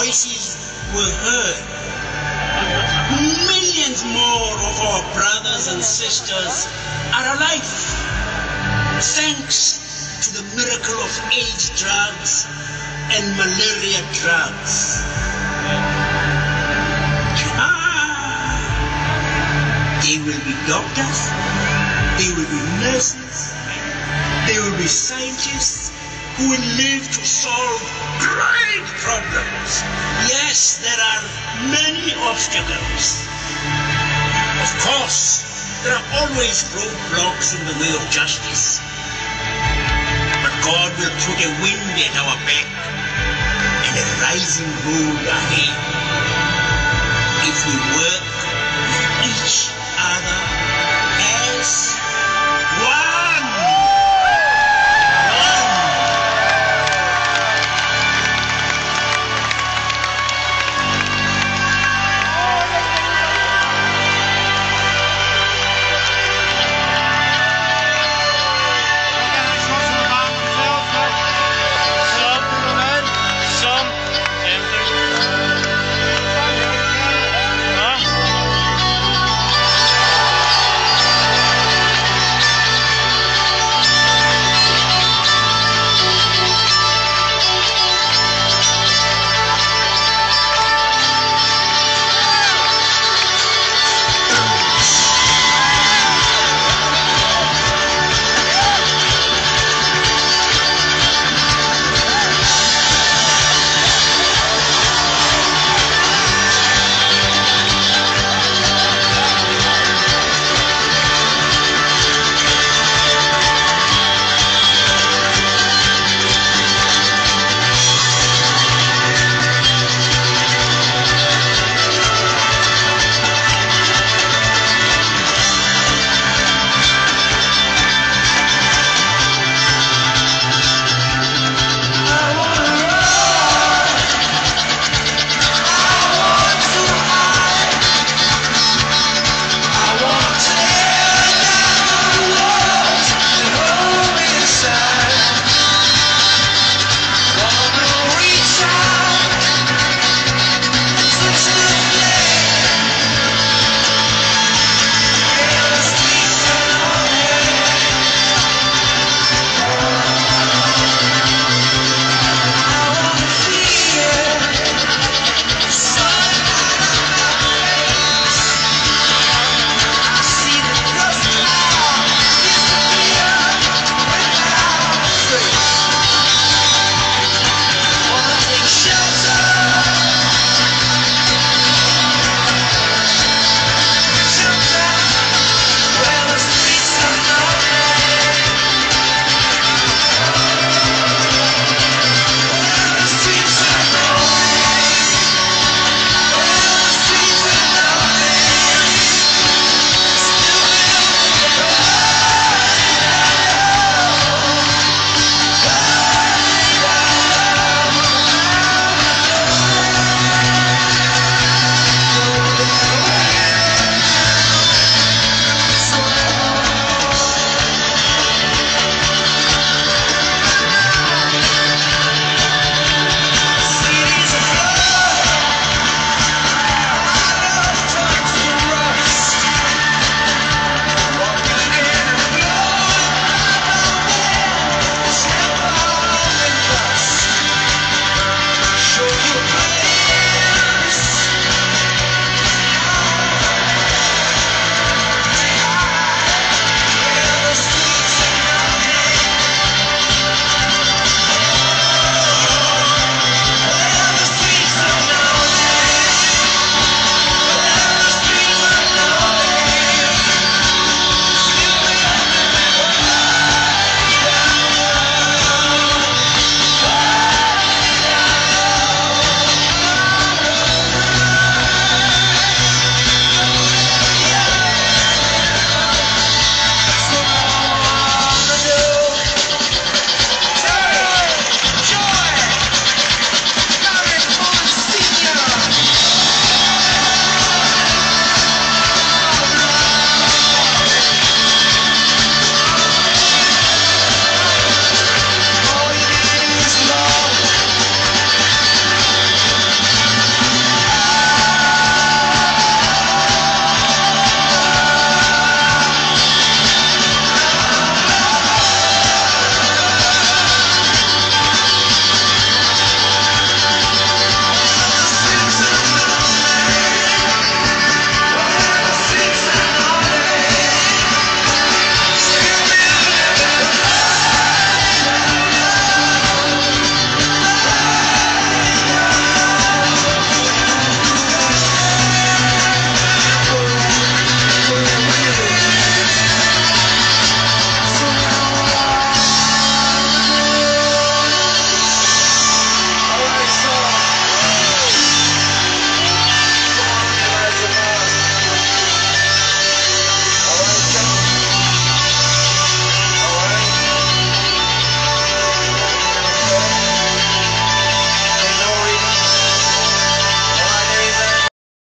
voices were heard. Millions more of our brothers and sisters are alive, thanks to the miracle of AIDS drugs and malaria drugs. They will be doctors, they will be nurses, they will be scientists who will live to solve great problems. Yes, there are many obstacles. Of course, there are always roadblocks in the way of justice. But God will put a wind at our back and a rising road ahead if we work